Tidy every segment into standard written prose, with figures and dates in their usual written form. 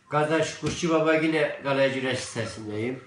Kardeş Kuşçu Baba yine Galeciler sitesindeyim.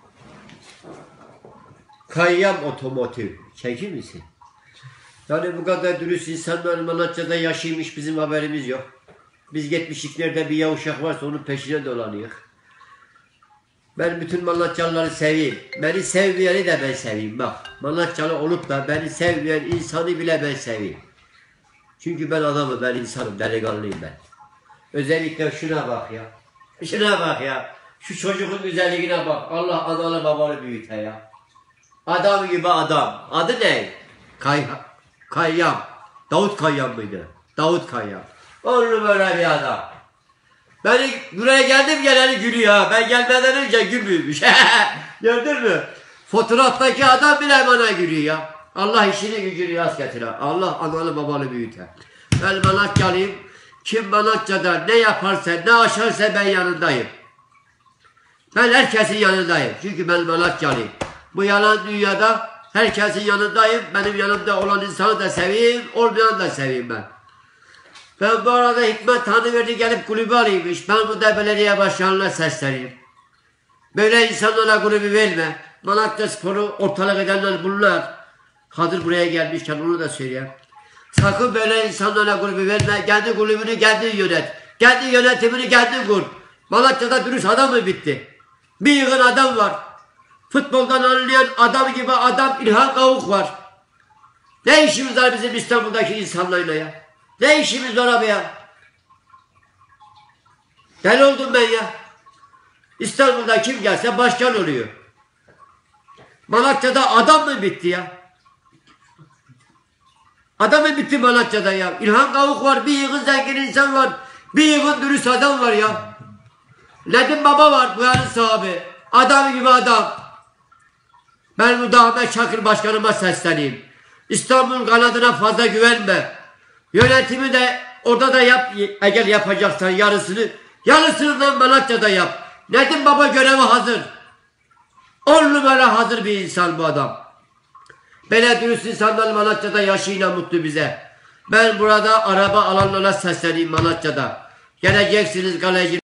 Kayyam Otomotiv. Çekir misin? Yani bu kadar dürüst insanlar Malatya'da yaşaymış, bizim haberimiz yok. Biz gitmişik nerede bir yavuşak varsa onun peşine dolanıyor. Ben bütün Malatyalıları seveyim. Beni sevmeyeni de ben seveyim bak. Malatyalı olup da beni sevmeyen insanı bile ben seveyim. Çünkü ben adamım, ben insanım, delikanlıyım ben. Özellikle şuna bak ya. Şuna bak ya. Şu çocuğun güzelliğine bak. Allah analı babalı büyüte ya. Adam gibi adam. Adı ne? Kayyam. Davut Kayyam mıydı? Davut Kayyam. Onun böyle bir adam. Ben buraya geldim geleni gülüyor ha. Ben gelmeden önce gülmüyormuş. Gördün mü? Fotoğraftaki adam bile bana gülüyor ya. Allah işini gücünü rast getirir. Allah analı babalı büyüter. Ben Malatyalıyım. Kim Malatya'da ne yaparsa, ne aşarsa ben yanındayım. Ben herkesin yanındayım. Çünkü ben Malatyalıyım. Bu yalan dünyada herkesin yanındayım. Benim yanımda olan insanı da seveyim, olmayanı da seveyim ben. Ben bu arada Hikmet Tanrıverdi gelip kulübü alaymış. Ben bu da belediye başkanına sesleneyim. Böyle insanlara kulübü verme. Malatya Sporu ortalık edenler bunlar. Hazır buraya gelmişken onu da söyleyeyim. Sakın böyle insanlara kulübü verme. Kendi kulübünü kendin yönet. Kendi yönetimini kendin kur. Malatya'da dürüst adam mı bitti? Bir yığın adam var. Futboldan anlayan adam gibi adam İlhan Kavuk var. Ne işimiz var bizim İstanbul'daki insanlarla ya? Ne işimiz var abi ya? Deli oldum ben ya. İstanbul'da kim gelse başkan oluyor. Malatya'da adam mı bitti ya? Adam mı bitti Malatya'da ya? İlhan Kavuk var, bir yığın zengin insan var, bir yığın dürüst adam var ya. Nedim Baba var, bu yarın sahibi. Adam gibi adam. Ben burada Ahmet Şakir Başkanıma sesleneyim. İstanbul kanadına fazla güvenme. Yönetimi de orada da yap, eğer yapacaksan yarısını da Malatya'da yap. Nedim Baba görevi hazır. 10 numara hazır bir insan bu adam. Böyle dürüst insanlar Malatya'da yaşayla mutlu bize. Ben burada araba alanlara sesleneyim Malatya'da. Geleceksiniz galeci.